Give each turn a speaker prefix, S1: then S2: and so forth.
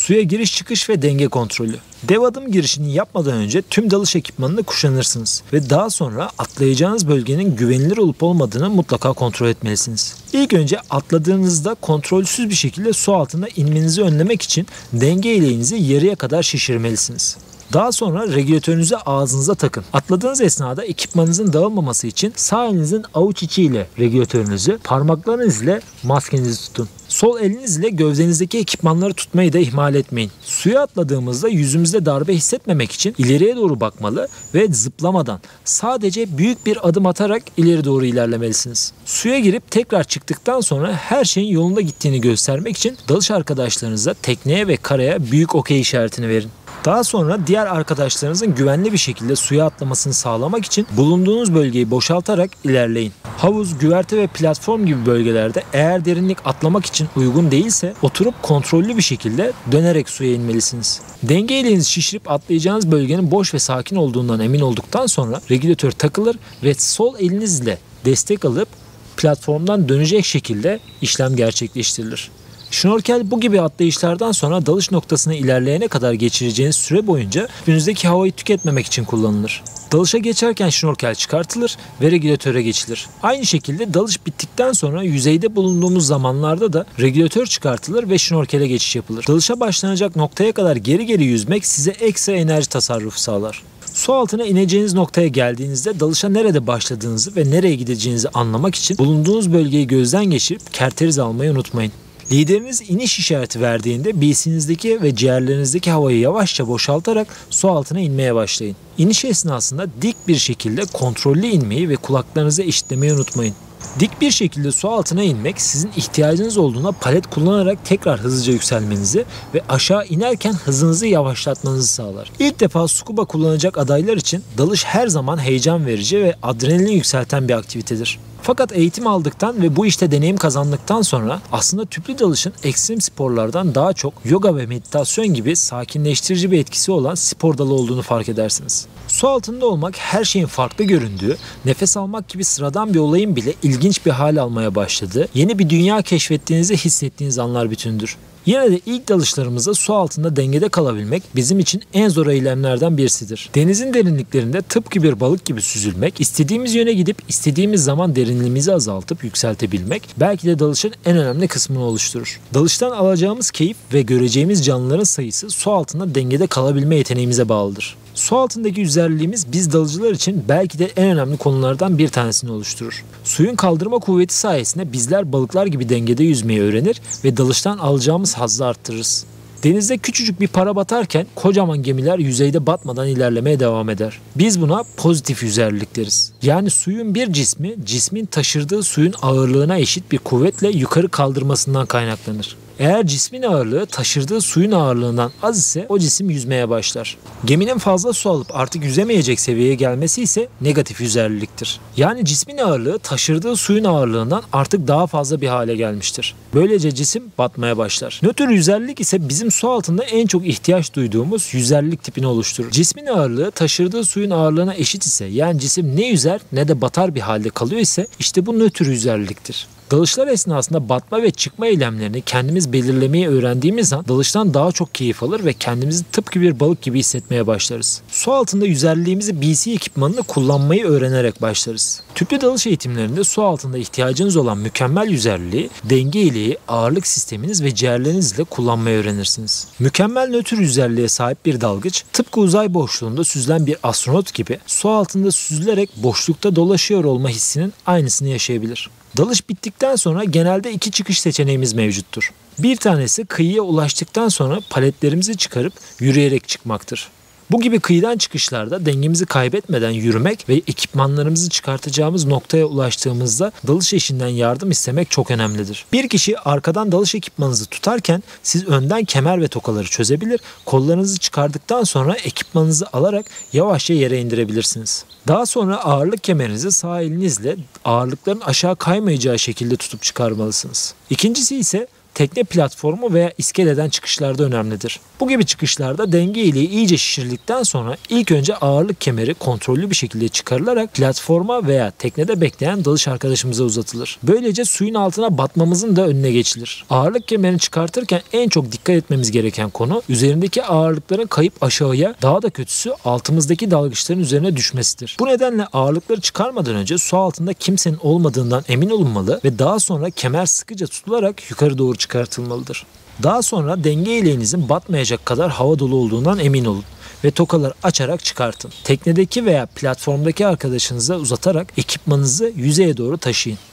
S1: Suya giriş çıkış ve denge kontrolü. Dev adım girişini yapmadan önce tüm dalış ekipmanını kuşanırsınız ve daha sonra atlayacağınız bölgenin güvenilir olup olmadığını mutlaka kontrol etmelisiniz. İlk önce atladığınızda kontrolsüz bir şekilde su altına inmenizi önlemek için denge eleğinizi yarıya kadar şişirmelisiniz. Daha sonra regülatörünüzü ağzınıza takın. Atladığınız esnada ekipmanınızın dağılmaması için sağ elinizin avuç içiyle regülatörünüzü, parmaklarınız ile maskenizi tutun. Sol eliniz ile gövdenizdeki ekipmanları tutmayı da ihmal etmeyin. Suya atladığımızda yüzümüzde darbe hissetmemek için ileriye doğru bakmalı ve zıplamadan sadece büyük bir adım atarak ileri doğru ilerlemelisiniz. Suya girip tekrar çıktıktan sonra her şeyin yolunda gittiğini göstermek için dalış arkadaşlarınıza tekneye ve karaya büyük okey işaretini verin. Daha sonra diğer arkadaşlarınızın güvenli bir şekilde suya atlamasını sağlamak için bulunduğunuz bölgeyi boşaltarak ilerleyin. Havuz, güverte ve platform gibi bölgelerde eğer derinlik atlamak için uygun değilse oturup kontrollü bir şekilde dönerek suya inmelisiniz. Denge elinizi şişirip atlayacağınız bölgenin boş ve sakin olduğundan emin olduktan sonra regülatör takılır ve sol elinizle destek alıp platformdan dönecek şekilde işlem gerçekleştirilir. Şnorkel bu gibi atlayışlardan sonra dalış noktasına ilerleyene kadar geçireceğiniz süre boyunca üstünüzdeki havayı tüketmemek için kullanılır. Dalışa geçerken şnorkel çıkartılır ve regülatöre geçilir. Aynı şekilde dalış bittikten sonra yüzeyde bulunduğumuz zamanlarda da regülatör çıkartılır ve şnorkele geçiş yapılır. Dalışa başlanacak noktaya kadar geri geri yüzmek size ekstra enerji tasarrufu sağlar. Su altına ineceğiniz noktaya geldiğinizde dalışa nerede başladığınızı ve nereye gideceğinizi anlamak için bulunduğunuz bölgeyi gözden geçirip kerteriz almayı unutmayın. Lideriniz iniş işareti verdiğinde BC'nizdeki ve ciğerlerinizdeki havayı yavaşça boşaltarak su altına inmeye başlayın. İniş esnasında dik bir şekilde kontrollü inmeyi ve kulaklarınızı eşitlemeyi unutmayın. Dik bir şekilde su altına inmek sizin ihtiyacınız olduğuna palet kullanarak tekrar hızlıca yükselmenizi ve aşağı inerken hızınızı yavaşlatmanızı sağlar. İlk defa scuba kullanacak adaylar için dalış her zaman heyecan verici ve adrenalin yükselten bir aktivitedir. Fakat eğitim aldıktan ve bu işte deneyim kazandıktan sonra aslında tüplü dalışın ekstrem sporlardan daha çok yoga ve meditasyon gibi sakinleştirici bir etkisi olan spor dalı olduğunu fark edersiniz. Su altında olmak her şeyin farklı göründüğü, nefes almak gibi sıradan bir olayın bile ilginç bir hal almaya başladığı, yeni bir dünya keşfettiğinizi hissettiğiniz anlar bütündür. Yine de ilk dalışlarımızda su altında dengede kalabilmek bizim için en zor eylemlerden birisidir. Denizin derinliklerinde tıpkı bir balık gibi süzülmek, istediğimiz yöne gidip istediğimiz zaman derinliğimizi azaltıp yükseltebilmek belki de dalışın en önemli kısmını oluşturur. Dalıştan alacağımız keyif ve göreceğimiz canlıların sayısı su altında dengede kalabilme yeteneğimize bağlıdır. Su altındaki yüzerliliğimiz biz dalıcılar için belki de en önemli konulardan bir tanesini oluşturur. Suyun kaldırma kuvveti sayesinde bizler balıklar gibi dengede yüzmeyi öğrenir ve dalıştan alacağımız hazzı arttırırız. Denizde küçücük bir para batarken kocaman gemiler yüzeyde batmadan ilerlemeye devam eder. Biz buna pozitif yüzerlilik deriz. Yani suyun bir cismin taşırdığı suyun ağırlığına eşit bir kuvvetle yukarı kaldırmasından kaynaklanır. Eğer cismin ağırlığı taşırdığı suyun ağırlığından az ise o cisim yüzmeye başlar. Geminin fazla su alıp artık yüzemeyecek seviyeye gelmesi ise negatif yüzerliliktir. Yani cismin ağırlığı taşırdığı suyun ağırlığından artık daha fazla bir hale gelmiştir. Böylece cisim batmaya başlar. Nötr yüzerlilik ise bizim su altında en çok ihtiyaç duyduğumuz yüzerlilik tipini oluşturur. Cismin ağırlığı taşırdığı suyun ağırlığına eşit ise, yani cisim ne yüzer ne de batar bir halde kalıyor ise işte bu nötr yüzerliliktir. Dalışlar esnasında batma ve çıkma eylemlerini kendimiz belirlemeyi öğrendiğimiz an dalıştan daha çok keyif alır ve kendimizi tıpkı bir balık gibi hissetmeye başlarız. Su altında yüzerliğimizi BC ekipmanını kullanmayı öğrenerek başlarız. Tüplü dalış eğitimlerinde su altında ihtiyacınız olan mükemmel yüzerliliği, denge iliği, ağırlık sisteminiz ve ciğerlerinizle kullanmayı öğrenirsiniz. Mükemmel nötr yüzerliğe sahip bir dalgıç, tıpkı uzay boşluğunda süzülen bir astronot gibi su altında süzülerek boşlukta dolaşıyor olma hissinin aynısını yaşayabilir. Dalış bittikten sonra genelde iki çıkış seçeneğimiz mevcuttur. Bir tanesi kıyıya ulaştıktan sonra paletlerimizi çıkarıp yürüyerek çıkmaktır. Bu gibi kıyıdan çıkışlarda dengemizi kaybetmeden yürümek ve ekipmanlarımızı çıkartacağımız noktaya ulaştığımızda dalış eşinden yardım istemek çok önemlidir. Bir kişi arkadan dalış ekipmanınızı tutarken siz önden kemer ve tokaları çözebilir, kollarınızı çıkardıktan sonra ekipmanınızı alarak yavaşça yere indirebilirsiniz. Daha sonra ağırlık kemerinizi sağ elinizle ağırlıkların aşağı kaymayacağı şekilde tutup çıkarmalısınız. İkincisi ise tekne platformu veya iskeleden çıkışlarda önemlidir. Bu gibi çıkışlarda denge iliği iyice şişirildikten sonra ilk önce ağırlık kemeri kontrollü bir şekilde çıkarılarak platforma veya teknede bekleyen dalış arkadaşımıza uzatılır. Böylece suyun altına batmamızın da önüne geçilir. Ağırlık kemerini çıkartırken en çok dikkat etmemiz gereken konu üzerindeki ağırlıkların kayıp aşağıya, daha da kötüsü altımızdaki dalgıçların üzerine düşmesidir. Bu nedenle ağırlıkları çıkarmadan önce su altında kimsenin olmadığından emin olunmalı ve daha sonra kemer sıkıca tutularak yukarı doğru çıkartılmalıdır. Daha sonra denge ileğinizin batmayacak kadar hava dolu olduğundan emin olun ve tokaları açarak çıkartın. Teknedeki veya platformdaki arkadaşınıza uzatarak ekipmanınızı yüzeye doğru taşıyın.